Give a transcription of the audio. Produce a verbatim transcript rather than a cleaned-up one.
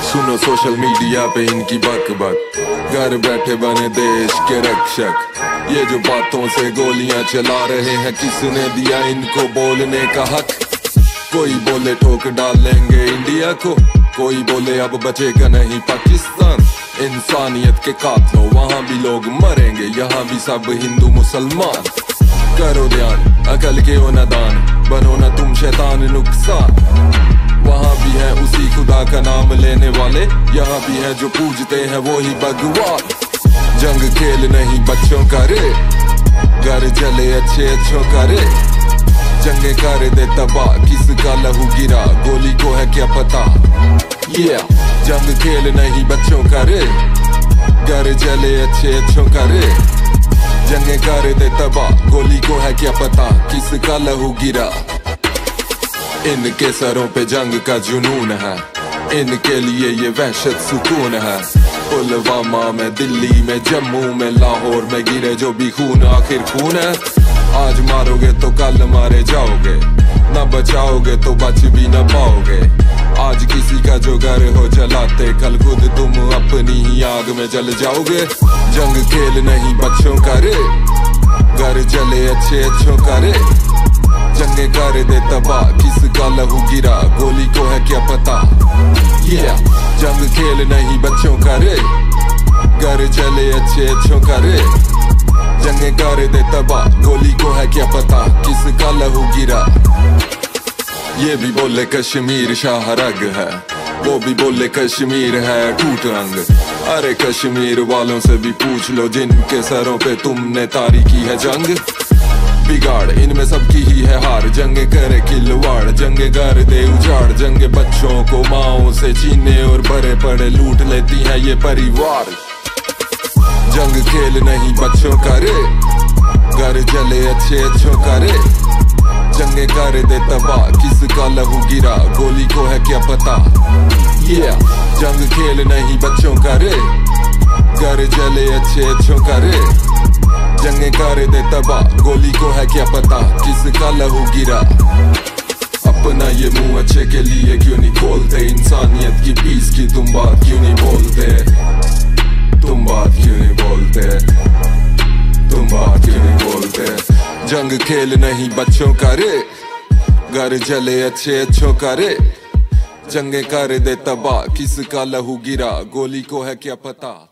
सुनो social media पे इनकी बक बक, घर बैठे बने देश के रक्षक। ये जो बातों से गोलियां चला रहे हैं, किसने दिया इनको बोलने का हक? कोई बोले ठोक डालेंगे इंडिया को, कोई बोले अब बचेगा नहीं पाकिस्तान। इंसानियत के कातलों वहाँ भी लोग मरेंगे, यहाँ भी सब हिंदू मुसलमान। करो ध्यान अकल के ओ नादान, बनो ना तुम शैतान नुकसान। वहाँ भी है उसी खुदा का नाम लेने वाले, यहाँ भी है जो पूजते हैं वो ही भगवान। जंग खेल नहीं बच्चों का रे, घर जले अच्छे अच्छों का रे। जंगे कर दे तबाह, किसका लहू गिरा, गोली को है क्या पता। yeah. जंग खेल नहीं बच्चों का रे, घर जले अच्छे अच्छों का रे। जंगे कर दे तबाह, गोली को है क्या पता, किसका लहू गिरा। इनके सरों पे जंग का जुनून है, इनके लिए ये वहशत सुकून है। पुलवामा में, दिल्ली में, जम्मू में, लाहौर में गिरे जो भी खून आखिर खून है। आज मारोगे तो कल मारे जाओगे, न बचाओगे तो बच भी न पाओगे। आज किसी का जो घर हो जलाते, कल खुद तुम अपनी ही आग में जल जाओगे। जंग खेल नहीं बच्चों का रे, घर जले अच्छे अच्छों का रे। जंगे कर दे तबाह, किसका लहू गिरा, गोली को है क्या पता। yeah. जंग खेल नहीं बच्चों का रे, घर जले अच्छे अच्छों का रे। जंगे कर दे तबाह, गोली को है क्या पता, किसका लहू गिरा। ये भी बोले कश्मीर शाह रग है, वो भी बोले कश्मीर है टूट अंग। अरे कश्मीर वालों से भी पूछ लो, जिनके सरों पे तुमने तारी की है जंग। बिगाड़ इनमें सबकी ही है हार, जंगे करे खिलवाड़, जंगे कर दे उजाड़। जंगे बच्चों को माओं से छीने और बड़े बड़े लूट लेती है ये परिवार। जंग खेल नहीं बच्चों का रे, घर जले अच्छे अच्छों का रे। जंगे कर दे तबाह, किसका लहू गिरा, गोली को है क्या पता। yeah. जंग खेल नहीं बच्चों का रे, घर जले अच्छे अच्छों का रे। जंगे कर दे तबाह, गोली को है क्या पता, किसका लहू गिरा। अपना ये मुंह अच्छे के लिए क्यों नहीं खोलते, इंसानियत की पीस की तुम बात क्यों नहीं बोलते। तुम बात क्यों नहीं बोलते, तुम बात क्यों नहीं बोलते। जंग खेल नहीं बच्चों का रे, घर जले अच्छे अच्छों का रे। जंगे कर दे तबाह, किसका लहू गिरा, गोली को है क्या पता।